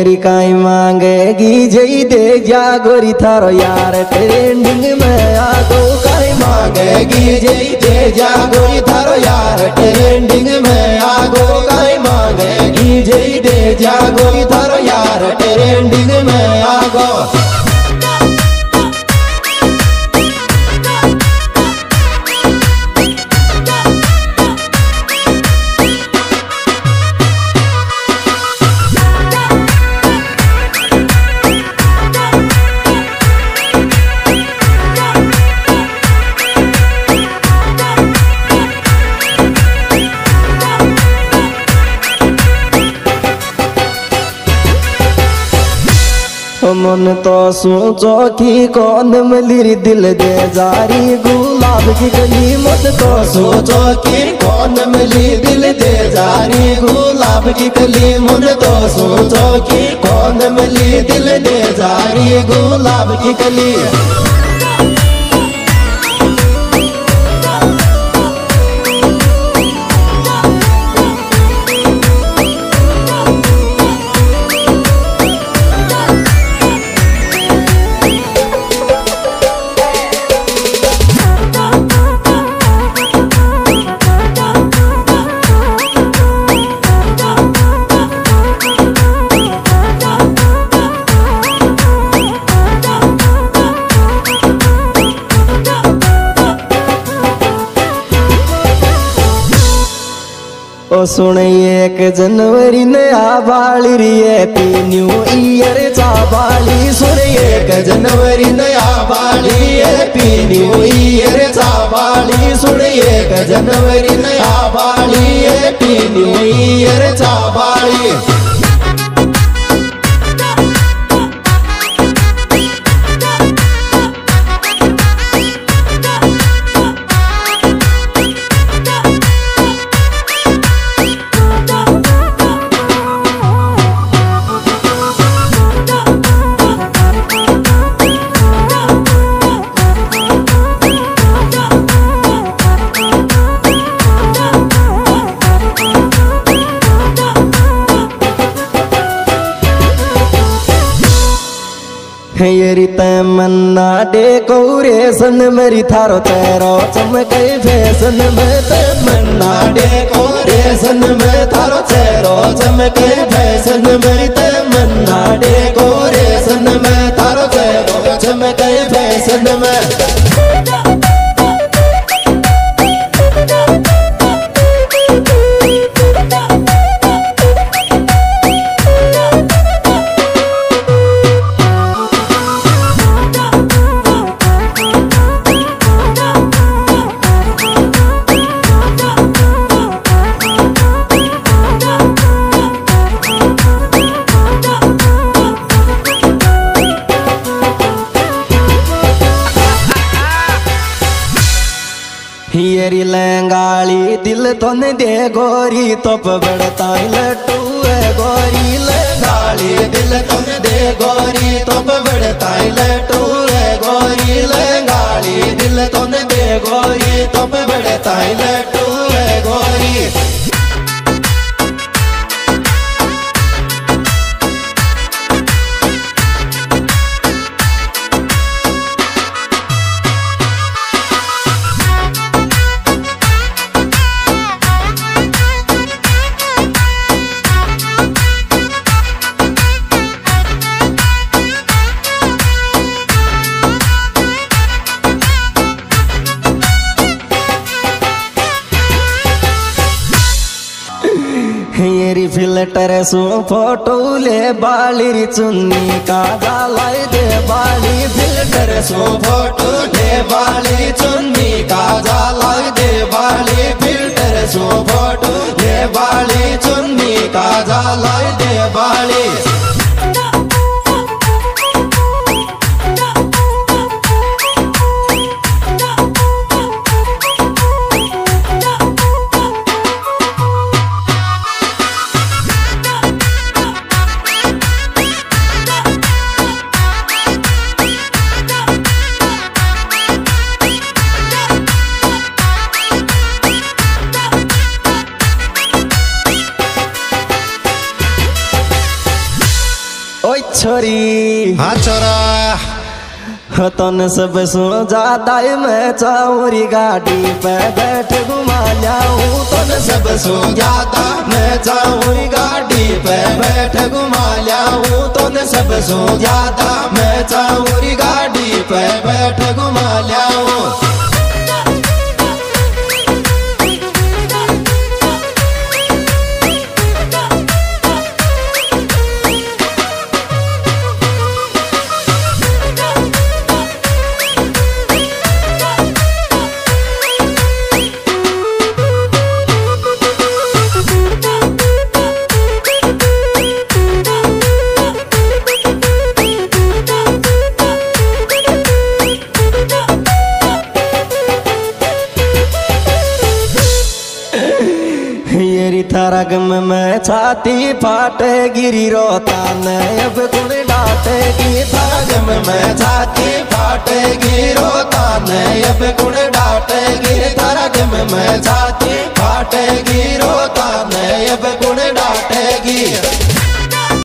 येरी काई मांगेगी जई दे जा गोरी थारो यार ट्रेंडिंग में आगो। काई मांगेगी जई दे जा गोरी थारो यार ट्रेंडिंग में आगो। काई मांगेगी जई दे जा गोरी थारो यार ट्रेंडिंग में आगो। मन तो सोचो कि कौन मिली दिल दे जारी गुलाब की कली। मत तो सोचो कि कौन मिली दिल दे जारी गुलाब की कली। मन तो सोचो कि कौन मिली दिल दे जारी गुलाब की कली। ओ सुन 1 जनवरी नया बाली री हैप्पी न्यू ईयर चा बाली। सुन 1 जनवरी नया बाली हैप्पी न्यू ईयर चा बाली। सुन 1 जनवरी नया बाली हैप्पी न्यू ईयर चा बाली। येरी तमन्ना डेकोरेशन मेरी थारो तेरो चमके फैशन में। तमन्ना डेकोरेशन में थारो तेरो चमके फैशन में। तमन्ना डेकोरेशन में थारो तेरो चमके फैशन में। येरी लंगाली दिल तोन दे गोरी तोप बड़ता लट्टू है गोरी। लंगाली दिल तोन दे गोरी तोप बड़ता लट्टू है गोरी। लंगाली दिल तोन दे गोरी तोप बड़ता लट्टू है गोरी। येरी फिल्टर सो फोटो ले बाली री चुन्नी काजा लाई दे बाली। फिल्टर सो फोटो ले बाली चुन्नी काजा लाई दे बाली। फिल्टर सो फोटो ले बाली चुन्नी काजा लाई दे बाली। छोरी हाँ छोरा तन सब सो ज्यादा मैं चाऊरी गाड़ी पे बैठ घुमा लियाऊं। तन सब सो ज्यादा मैं चाऊरी गाड़ी पे बैठ घुमा लियाऊं। तन सब सो ज्यादा मैं चाऊरी गाड़ी पे बैठ घुमा लियाऊं। थारा गम में छाती फाटे गिरी रोता न अब गुण डांटेगी। थारा गम में छाती फाटे गिरी रोता न अब गुण डांटेगी। थारा गम में छाती फाटे गिरी रोता न अब गुण डांटेगी।